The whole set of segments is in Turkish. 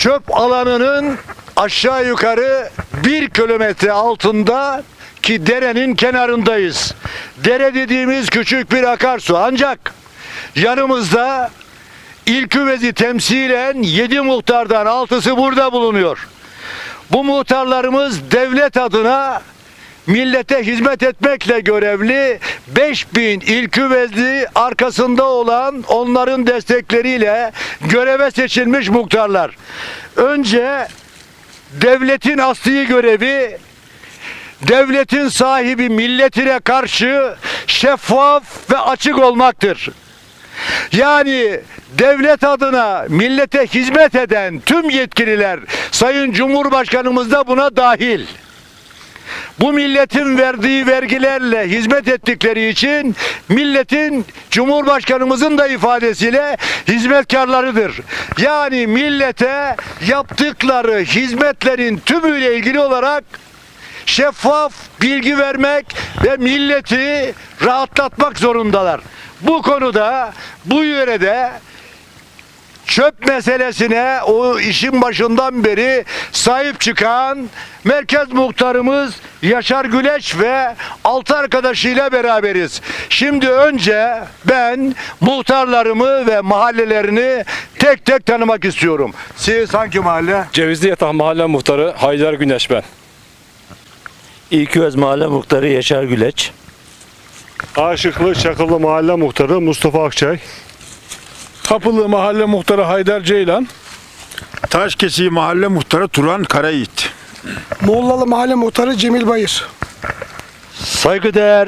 çöp alanının aşağı yukarı 1 kilometre altında ki derenin kenarındayız. Dere dediğimiz küçük bir akarsu, ancak yanımızda İlküvez'i temsilen 7 muhtardan 6'sı burada bulunuyor. Bu muhtarlarımız devlet adına millete hizmet etmekle görevli. 5000 İlküvezli arkasında olan, onların destekleriyle göreve seçilmiş muhtarlar. Önce devletin asli görevi, devletin sahibi milletine karşı şeffaf ve açık olmaktır. Yani devlet adına millete hizmet eden tüm yetkililer, Sayın Cumhurbaşkanımız da buna dahil, bu milletin verdiği vergilerle hizmet ettikleri için milletin, Cumhurbaşkanımızın da ifadesiyle, hizmetkarlarıdır. Yani millete yaptıkları hizmetlerin tümüyle ilgili olarak şeffaf bilgi vermek ve milleti rahatlatmak zorundalar. Bu konuda, bu yörede çöp meselesine o işin başından beri sahip çıkan merkez muhtarımız Yaşar Güleç ve 6 arkadaşıyla beraberiz. Şimdi önce ben muhtarlarımı ve mahallelerini tek tek tanımak istiyorum. Siz hangi mahalle? Cevizli Yatak Mahalle Muhtarı Haydar Güneş ben. İlköz Mahalle Muhtarı Yaşar Güleç. Aşıklı Çakılı Mahalle Muhtarı Mustafa Akçay. Kapılı Mahalle Muhtarı Haydar Ceylan. Taşkesi Mahalle Muhtarı Turan Karayiğit. Mollalı Mahalle Muhtarı Cemil Bayır. Saygıdeğer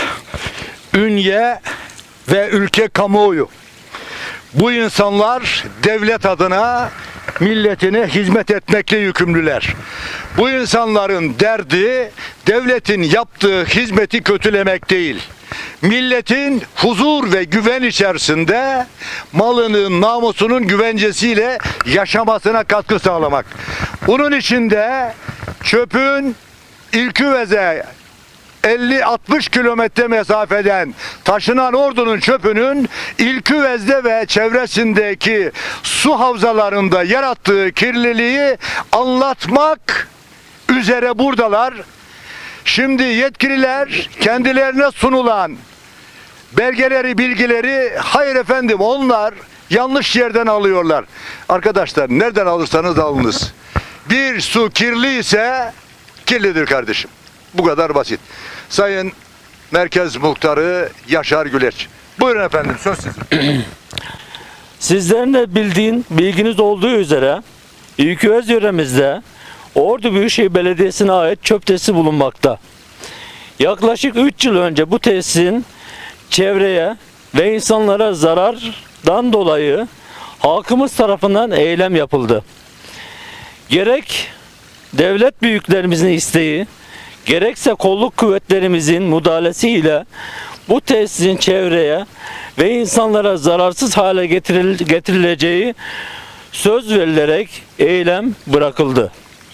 ünye ve ülke kamuoyu, bu insanlar devlet adına milletine hizmet etmekle yükümlüler. Bu insanların derdi devletin yaptığı hizmeti kötülemek değil, milletin huzur ve güven içerisinde malının, namusunun güvencesiyle yaşamasına katkı sağlamak. Bunun için de çöpün İlküvez'e 50-60 kilometre mesafeden taşınan Ordu'nun çöpünün İlküvez'de ve çevresindeki su havzalarında yarattığı kirliliği anlatmak üzere buradalar. Şimdi yetkililer kendilerine sunulan belgeleri, bilgileri, hayır efendim onlar yanlış yerden alıyorlar. Arkadaşlar, nereden alırsanız alınız, bir su kirli ise kirlidir kardeşim. Bu kadar basit. Sayın Merkez Muhtarı Yaşar Güleç. Buyurun efendim, söz sizin. Sizlerin de bilginiz olduğu üzere İlköz yöremizde Ordu Büyükşehir Belediyesi'ne ait çöp tesisi bulunmakta. Yaklaşık 3 yıl önce bu tesisin çevreye ve insanlara zarardan dolayı halkımız tarafından eylem yapıldı. Gerek devlet büyüklerimizin isteği, gerekse kolluk kuvvetlerimizin müdahalesiyle bu tesisin çevreye ve insanlara zararsız hale getirileceği söz verilerek eylem bırakıldı.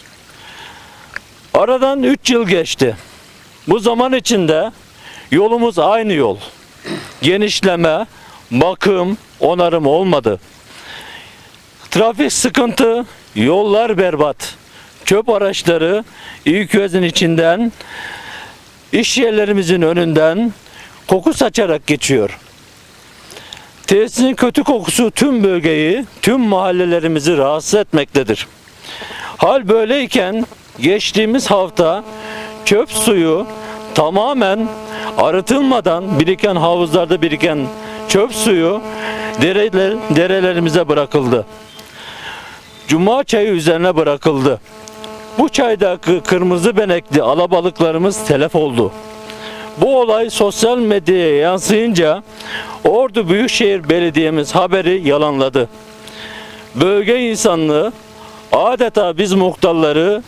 Aradan 3 yıl geçti. Bu zaman içinde yolumuz aynı yol. Genişleme, bakım, onarım olmadı. Trafik sıkıntı, yollar berbat. Çöp araçları İlköz'ün içinden, iş yerlerimizin önünden koku saçarak geçiyor. Tesisin kötü kokusu tüm bölgeyi, tüm mahallelerimizi rahatsız etmektedir. Hal böyleyken geçtiğimiz hafta çöp suyu tamamen arıtılmadan biriken, havuzlarda biriken çöp suyu derelerimize bırakıldı. Cuma çayı üzerine bırakıldı. Bu çaydaki kırmızı benekli alabalıklarımız telef oldu. Bu olay sosyal medyaya yansıyınca Ordu Büyükşehir Belediye'miz haberi yalanladı. Bölge insanlığı adeta biz muhtarları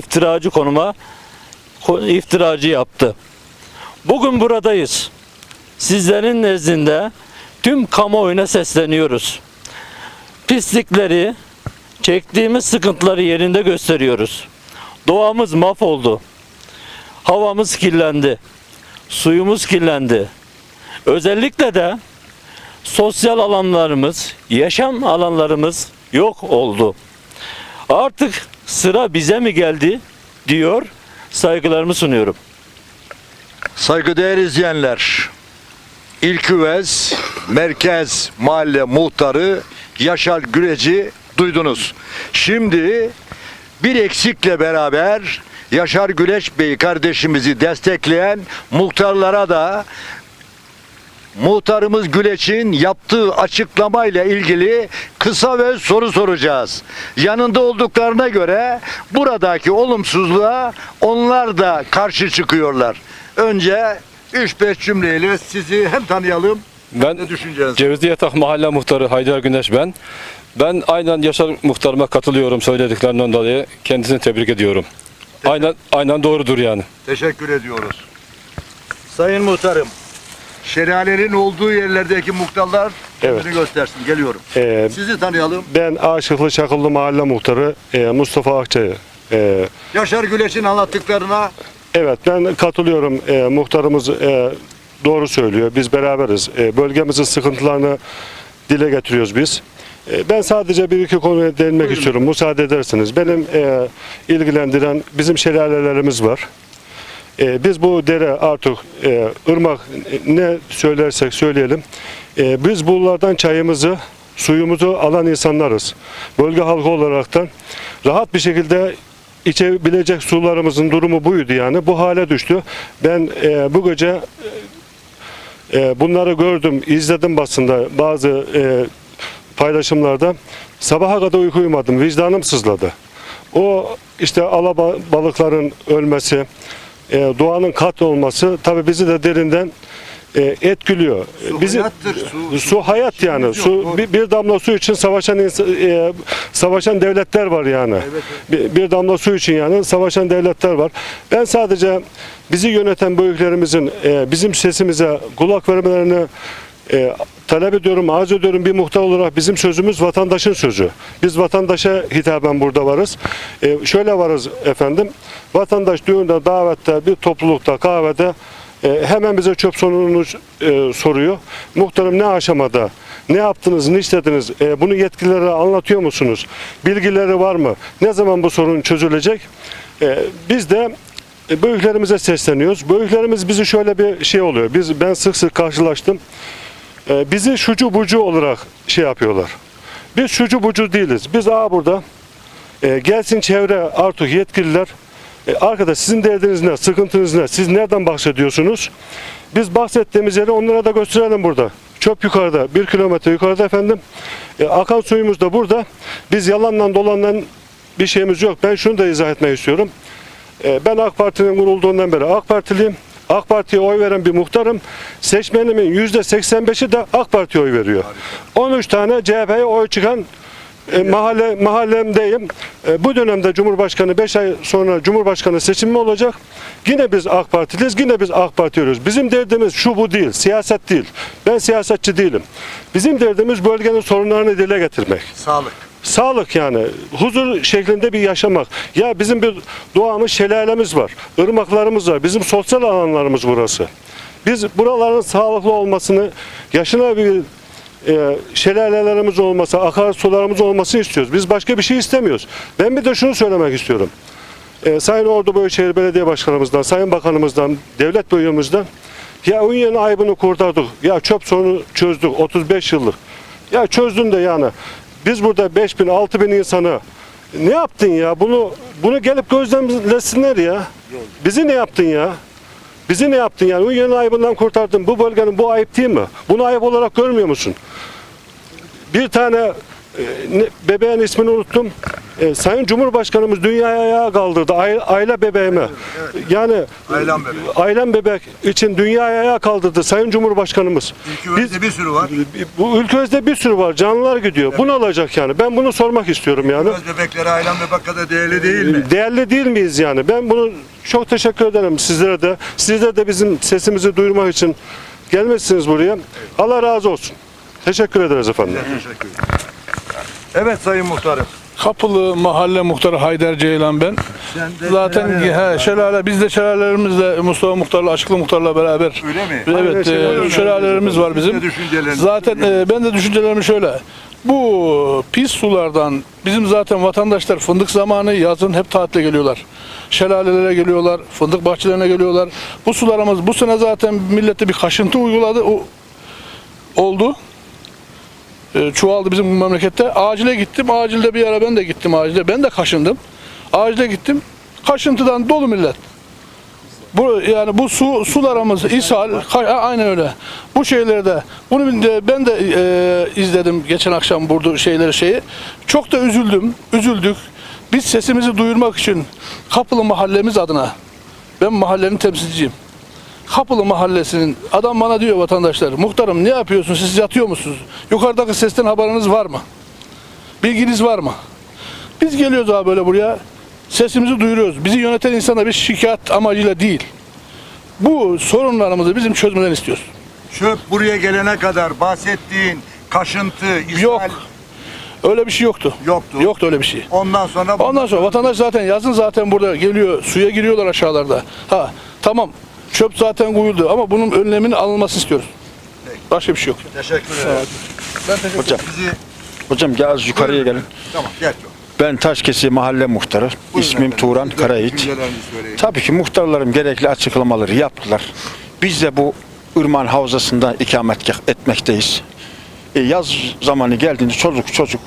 iftiracı yaptı. Bugün buradayız. Sizlerin nezdinde tüm kamuoyuna sesleniyoruz. Pislikleri, çektiğimiz sıkıntıları yerinde gösteriyoruz. Doğamız mahvoldu. Havamız kirlendi. Suyumuz kirlendi. Özellikle de sosyal alanlarımız, yaşam alanlarımız yok oldu. Artık sıra bize mi geldi diyor, saygılarımı sunuyorum. Saygıdeğer izleyenler, İlküvez Merkez Mahalle Muhtarı Yaşar Gülec'i duydunuz. Şimdi bir eksikle beraber Yaşar Güleç Bey kardeşimizi destekleyen muhtarlara da muhtarımız Güleç'in yaptığı açıklamayla ilgili kısa ve soru soracağız. Yanında olduklarına göre buradaki olumsuzluğa onlar da karşı çıkıyorlar. Önce 3-5 cümleyle sizi hem tanıyalım Ben ne düşüneceğiniz? Cevizli Yatak Mahalle Muhtarı Haydar Güneş ben. Ben aynen Yaşar Muhtarıma katılıyorum söylediklerinden dolayı. Kendisini tebrik ediyorum. Aynen doğrudur yani. Teşekkür ediyoruz. Sayın Muhtarım, şelalenin olduğu yerlerdeki muhtarlar kendini Evet. göstersin. Geliyorum. Ee, Sizi tanıyalım. Ben Aşıklı Çakıllı Mahalle Muhtarı Mustafa Akçayı. Yaşar Güleç'in anlattıklarına Evet, ben katılıyorum. Muhtarımız doğru söylüyor. Biz beraberiz. Bölgemizin sıkıntılarını dile getiriyoruz biz. Ben sadece bir iki konuya değinmek istiyorum. Müsaade ederseniz. Benim ilgilendiren bizim şelalelerimiz var. Biz bu dere artık ırmak ne söylersek söyleyelim. Biz bunlardan çayımızı, suyumuzu alan insanlarız. Bölge halkı olaraktan rahat bir şekilde içebilecek sularımızın durumu buydu yani. Bu hale düştü. Ben bu gece bunları gördüm, izledim basında bazı paylaşımlarda. Sabaha kadar uyku uyumadım. Vicdanım sızladı. O işte alabalıkların ölmesi, doğanın kat olması tabii bizi de derinden etkiliyor. su hayattır. Su hayat yani. Su bir damla su için savaşan devletler var yani. Bir damla su için yani savaşan devletler var. Ben sadece bizi yöneten büyüklerimizin bizim sesimize kulak vermelerini talep ediyorum, arz ediyorum. Bir muhtar olarak bizim sözümüz vatandaşın sözü. Biz vatandaşa hitaben burada varız. Şöyle varız efendim. Vatandaş düğünde, davette, bir toplulukta, kahvede hemen bize çöp sorununu soruyor. Muhtarım ne aşamada, ne yaptınız, ne istediniz, bunu yetkililere anlatıyor musunuz? Bilgileri var mı? Ne zaman bu sorun çözülecek? Biz de büyüklerimize sesleniyoruz. Büyüklerimiz bizi şöyle bir şey oluyor. Ben sık sık karşılaştım. Bizi şucu bucu olarak şey yapıyorlar. Biz şucu bucu değiliz. Biz burada gelsin çevre artık yetkililer. Arkadaş sizin derdiniz ne? Sıkıntınız ne? Siz nereden bahsediyorsunuz? Biz bahsettiğimiz yeri onlara da gösterelim burada. Çöp yukarıda, 1 kilometre yukarıda efendim. Akan suyumuz da burada. Biz yalandan dolandan bir şeyimiz yok. Ben şunu da izah etmek istiyorum. Ben AK Parti'nin kurulduğundan beri AK Partiliyim. AK Parti'ye oy veren bir muhtarım. Seçmenimin %85'i de AK Parti'ye oy veriyor. 13 tane CHP'ye oy çıkan mahallemdeyim. Bu dönemde Cumhurbaşkanı 5 ay sonra Cumhurbaşkanı seçimi olacak. Yine biz AK Partiliyiz, yine biz AK Parti diyoruz. Bizim derdimiz şu bu değil, siyaset değil. Ben siyasetçi değilim. Bizim derdimiz bölgenin sorunlarını dile getirmek. sağlık. Sağlık yani, huzur şeklinde bir yaşamak. Ya bizim bir doğamız, şelalemiz var, ırmaklarımız var, bizim sosyal alanlarımız burası. Biz buraların sağlıklı olmasını, yaşına bir şelalelerimiz olması, akarsularımız olmasını istiyoruz. Biz başka bir şey istemiyoruz. Ben bir de şunu söylemek istiyorum. Sayın Ordu Büyükşehir Belediye Başkanımızdan, Sayın Bakanımızdan, devlet büyüğümüzden ya Ünye'nin ayıbını kurtardık. Ya çöp sorunu çözdük 35 yıllık. Ya çözdün de yani. Biz burada 5.000, 6.000 insanı ne yaptın ya? Bunu gelip gözlemlesinler ya. Bizi ne yaptın ya? Bizi ne yaptın yani? Ünye'nin ayıbından kurtardın. Bu bölgenin bu ayıp değil mi? Bunu ayıp olarak görmüyor musun? Bir tane bebeğin ismini unuttum. Sayın Cumhurbaşkanımız dünyaya ayağa kaldırdı. Aile bebeğime. Yani ailem bebek için dünyaya ayağa kaldırdı Sayın Cumhurbaşkanımız. Ülkemizde bir sürü var. Bu ülkemizde bir sürü var. Canlılar gidiyor. Bu ne olacak yani? Ben bunu sormak istiyorum yani. Göz bebekleri ailem bebek kadar değerli değil mi? Değerli değil miyiz yani? Ben bunu çok teşekkür ederim sizlere de. Sizler de bizim sesimizi duyurmak için gelmişsiniz buraya. Allah razı olsun. Teşekkür ederiz efendim. Teşekkür ederim. Evet Sayın Muhtarım. Kapılı Mahalle Muhtarı Haydar Ceylan ben. Zaten şelale, biz de şelalelerimizle Mustafa Muhtar'la, Aşıklı Muhtar'la beraber. Öyle mi? Evet, şelalelerimiz var bizim. Düşünceleriniz. Zaten ben de düşüncelerimi şöyle. Bu pis sulardan bizim zaten vatandaşlar fındık zamanı yazın hep tatile geliyorlar. Şelalelere geliyorlar, fındık bahçelerine geliyorlar. Bu sularımız bu sene zaten millete bir kaşıntı uyguladı. Oldu. Çoğaldı bizim bu memlekette. Acile gittim. Acilde bir ara ben de gittim acile. Ben de kaşındım. Acile gittim. Kaşıntıdan dolu millet. Yani bu sularımız ishal, aynen öyle. Bu şeylerde bunu ben de izledim geçen akşam burada şeyi. Çok da üzüldük. Biz sesimizi duyurmak için Kapılı mahallemiz adına, ben mahallenin temsilciyim. Kapılı mahallesinin adam bana diyor, vatandaşlar, muhtarım ne yapıyorsunuz, siz yatıyor musunuz? Yukarıdaki sesten haberiniz var mı? Bilginiz var mı? Biz geliyoruz abi böyle buraya. Sesimizi duyuruyoruz. Bizi yöneten insana bir şikayet amacıyla değil. Bu sorunlarımızı bizim çözmeden istiyoruz. Çöp buraya gelene kadar bahsettiğin kaşıntı, ishal Yok. Öyle bir şey yoktu. Yoktu. Yoktu öyle bir şey. Ondan sonra Vatandaş zaten yazın zaten burada geliyor. Suya giriyorlar aşağılarda. Tamam. Çöp zaten koyuldu ama bunun önleminin alınmasını istiyoruz. Başka bir şey yok. Teşekkür ederim. Ben teşekkür Hocam. ederim. Hocam biraz yukarıya gelin. Tamam gel. Ben Taşkesi Mahalle Muhtarı. İsmim Turan Karayiğit. Tabii ki muhtarlarım gerekli açıklamaları yaptılar. Biz de bu ırmağın havzasında ikamet etmekteyiz. Yaz zamanı geldiğinde çocuk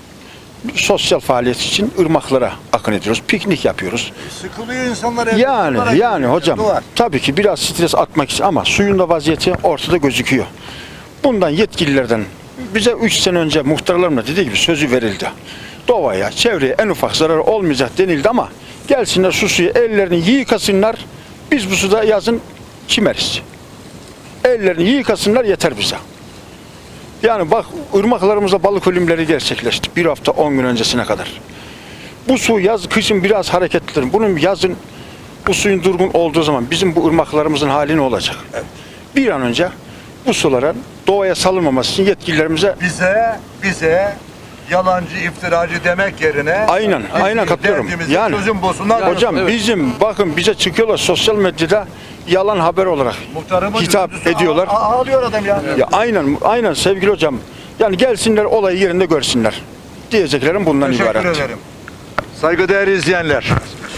sosyal faaliyet için ırmaklara akın ediyoruz. Piknik yapıyoruz. Sıkılıyor insanlar. Yani hocam tabii ki biraz stres atmak için ama suyun da vaziyeti ortada gözüküyor. Bundan yetkililerden bize 3 sene önce muhtarlarımla dediği gibi sözü verildi. Doğaya, çevreye en ufak zarar olmayacak denildi ama gelsinler su suyu ellerini yıkasınlar. Biz bu suda yazın çimeriz. Ellerini yıkasınlar yeter bize. Yani bak ırmaklarımızda balık ölümleri gerçekleşti. 1 hafta 10 gün öncesine kadar. Bu su kışın biraz hareketlidir. Bunun yazın bu suyun durgun olduğu zaman bizim bu ırmaklarımızın hali ne olacak? Evet. Bir an önce bu suların doğaya salınmaması için yetkililerimize bize yalancı, iftiracı demek yerine aynen katılıyorum. Yani çözüm bulsunlar. hocam evet. Bakın bize çıkıyorlar sosyal medyada yalan haber olarak hitap ediyorlar. Ağlıyor adam ya. Ya aynen sevgili hocam. Yani gelsinler olayı yerinde görsünler. Diyeceklerim bundan ibaret. Teşekkür ederim. Saygıdeğer izleyenler.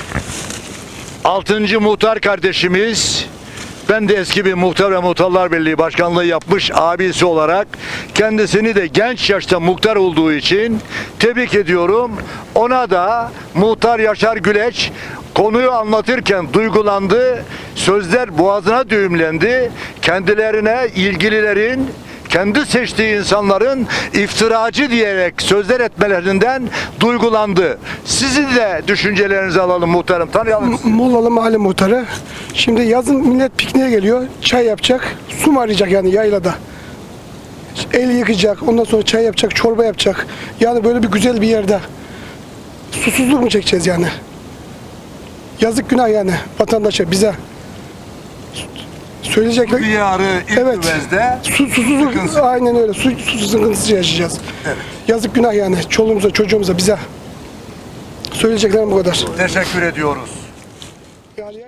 6. muhtar kardeşimiz, ben de eski bir muhtar ve muhtarlar birliği başkanlığı yapmış abisi olarak kendisini de genç yaşta muhtar olduğu için tebrik ediyorum. Ona da muhtar Yaşar Güleç konuyu anlatırken duygulandı, sözler boğazına düğümlendi. Kendilerine ilgililerin, kendi seçtiği insanların iftiracı diyerek sözler etmelerinden duygulandı. Sizin de düşüncelerinizi alalım muhtarım. Tanıyalım. Mollalı mahalle muhtarı. Şimdi yazın millet pikniğe geliyor. Çay yapacak. Su mu arayacak yani yaylada? El yıkayacak. Ondan sonra çay yapacak. Çorba yapacak. Yani böyle bir güzel bir yerde. Susuzluk mu çekeceğiz yani? Yazık günah yani vatandaşa, bize. Söyleyecekler. Diyarı evet. Susuzluk sıkıntısı. aynen öyle. Su sıkıntısı yaşayacağız. Evet. Yazık günah yani. Çoluğumuza, çocuğumuza, bize. Söyleyeceklerim bu kadar. Teşekkür ediyoruz. Yani